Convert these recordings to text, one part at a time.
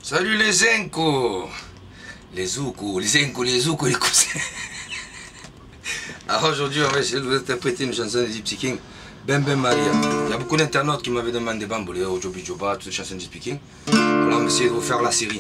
Salut les Zenko, les Zoukou, les Zenko, les Zoukou, les cousins. Alors aujourd'hui, on va essayer de vous interpréter une chanson de Gypsy King, Ben Ben Maria. Il y a beaucoup d'internautes qui m'avaient demandé Bambolé, Ojobi Joba, toutes les chansons de Gypsy King. Alors on va essayer de vous faire la série.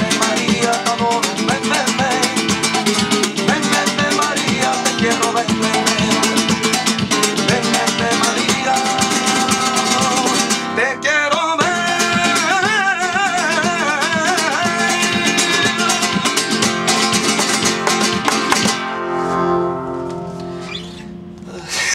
Quiero verme.